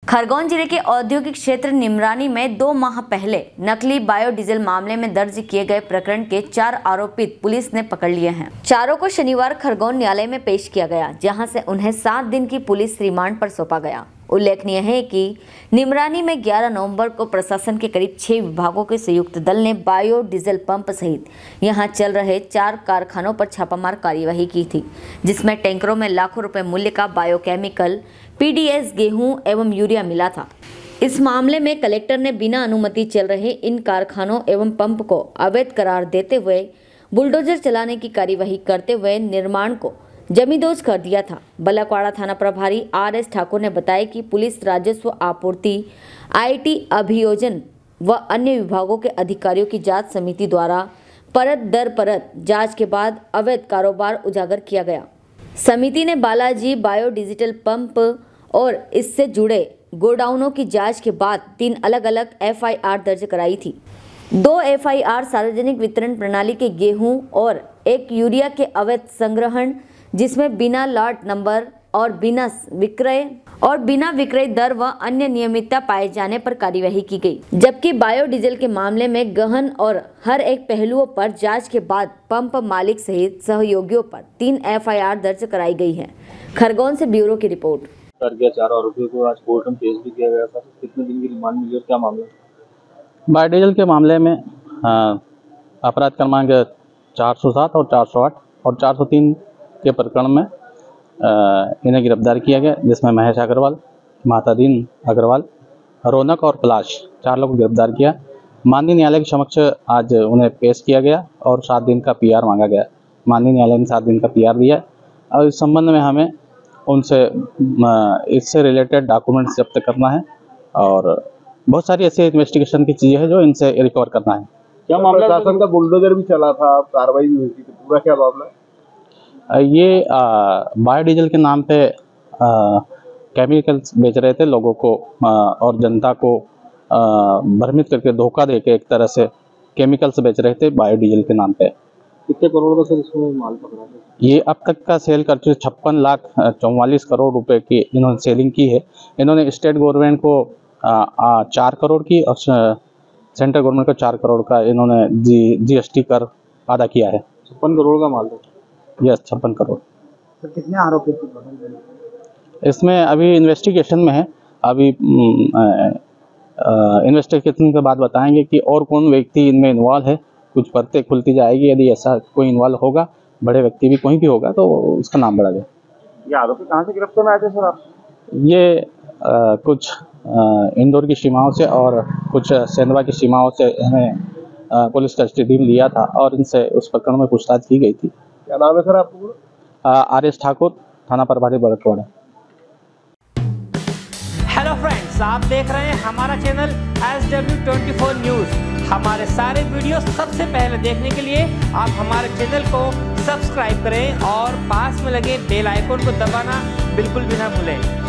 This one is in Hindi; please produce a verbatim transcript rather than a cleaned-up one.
खरगोन जिले के औद्योगिक क्षेत्र निमरानी में दो माह पहले नकली बायोडीजल मामले में दर्ज किए गए प्रकरण के चार आरोपित पुलिस ने पकड़ लिए हैं। चारों को शनिवार खरगोन न्यायालय में पेश किया गया, जहां से उन्हें सात दिन की पुलिस रिमांड पर सौंपा गया। उल्लेखनीय है कि निमरानी में ग्यारह नवंबर को प्रशासन के करीब छह विभागों के संयुक्त दल ने बायोडीजल पंप सहित यहां चल रहे चार कारखानों पर छापामार कार्यवाही की थी, जिसमें टैंकरों में लाखों रुपए मूल्य का बायोकेमिकल पीडीएस गेहूं एवं यूरिया मिला था। इस मामले में कलेक्टर ने बिना अनुमति चल रहे इन कारखानों एवं पंप को अवैध करार देते हुए बुलडोजर चलाने की कार्यवाही करते हुए निर्माण को जमींदोज कर दिया था। बलकवाड़ा थाना प्रभारी आर एस ठाकुर ने बताया कि पुलिस राजस्व आपूर्ति, आईटी अभियोजन व अन्य विभागों के अधिकारियों की जांच समिति द्वारा परत दर परत जांच के बाद अवैध कारोबार उजागर किया गया। समिति ने बालाजी बायोडिजिटल पंप और इससे जुड़े गोडाउनों की जांच के बाद तीन अलग अलग एफ आई आर दर्ज कराई थी। दो एफ आई आर सार्वजनिक वितरण प्रणाली के गेहूं और एक यूरिया के अवैध संग्रहण, जिसमें बिना लॉट नंबर और बिना विक्रय और बिना विक्रय दर व अन्य नियमितता पाए जाने पर कार्यवाही की गई। जबकि बायोडीजल के मामले में गहन और हर एक पहलुओं पर जांच के बाद पंप मालिक सहित सहयोगियों पर तीन एफ आई आर दर्ज कराई गई है। खरगोन से ब्यूरो की रिपोर्ट। कर गया चार आरोपियों को आज कोर्ट में पेश भी किया गया था। कितने दिन की रिमांड मिली और क्या मामला? बायोडीजल के मामले में अपराध क्रमांक चार सौ सात और चार सौ आठ और चार सौ तीन के प्रकरण में इन्हें गिरफ्तार किया गया, जिसमें महेश अग्रवाल, मातादीन अग्रवाल, रौनक और पलाश चार लोगों को गिरफ्तार किया। माननीय न्यायालय के समक्ष आज उन्हें पेश किया गया और सात दिन का पी आर मांगा गया। माननीय न्यायालय ने सात दिन का पी आर दिया और इस संबंध में हमें उनसे इससे रिलेटेड डॉक्यूमेंट्स जब्त करना है और बहुत सारी ऐसी इन्वेस्टिगेशन की चीज़ें हैं जो इनसे रिकवर करना है। क्या मामला? प्रशासन का बुलडोजर भी चला था, कार्रवाई भी हुई थी, तो पूरा क्या मामला है? ये बायोडीजल के नाम पे केमिकल्स बेच रहे थे लोगों को आ, और जनता को आ, भ्रमित करके धोखा देके एक तरह से केमिकल्स बेच रहे थे बायोडीजल के नाम पे। कितने करोड़ का सर इसमें माल पकड़ा है? ये अब तक का सेल कर चुके छप्पन लाख चौवालीस करोड़ रुपए की इन्होंने सेलिंग की है। इन्होंने स्टेट गवर्नमेंट को आ, आ, चार करोड़ की और सेंट्रल गवर्नमेंट को चार करोड़ का इन्होंने जी जीएसटी कर अदा किया है। छप्पन करोड़ का माल था। यस, छप्पन करोड़। तो कितने आरोपी इसमें अभी इन्वेस्टिगेशन में है। अभी इन्वेस्टिगेशन के बाद बताएंगे कि और कौन व्यक्ति इनमें इन्वॉल्व है। कुछ परतें खुलती जाएगी, यदि ऐसा कोई इन्वॉल्व होगा, बड़े व्यक्ति भी कोई भी होगा, तो उसका नाम बढ़ा जाए। ये आरोपी कहाँ से गिरफ्तार में आए थे सर आप? ये आ, कुछ आ, इंदौर की सीमाओं से और कुछ सेंधवा की सीमाओं से हमें पुलिस कस्टडी में लिया था और इनसे उस प्रकरण में पूछताछ की गई थी। क्या नाम है सर आपको? आर एस ठाकुर, थाना प्रभारी बलकवाड़ा। हेलो फ्रेंड्स, आप देख रहे हैं हमारा channel S W twenty four news. हमारे सारे वीडियो सबसे पहले देखने के लिए आप हमारे चैनल को सब्सक्राइब करें और पास में लगे बेल आइकन को दबाना बिल्कुल भी ना भूलें।